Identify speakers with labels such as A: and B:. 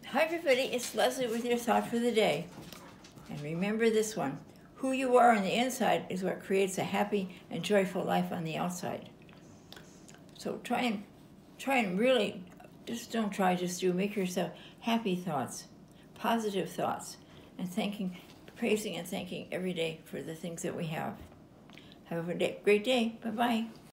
A: Hi everybody, it's Leslie with your thought for the day. And remember this one: who you are on the inside is what creates a happy and joyful life on the outside. So try and really, just don't try, just do. Make yourself happy thoughts, positive thoughts, and praising and thanking every day for the things that we have. Have a great day. Bye-bye.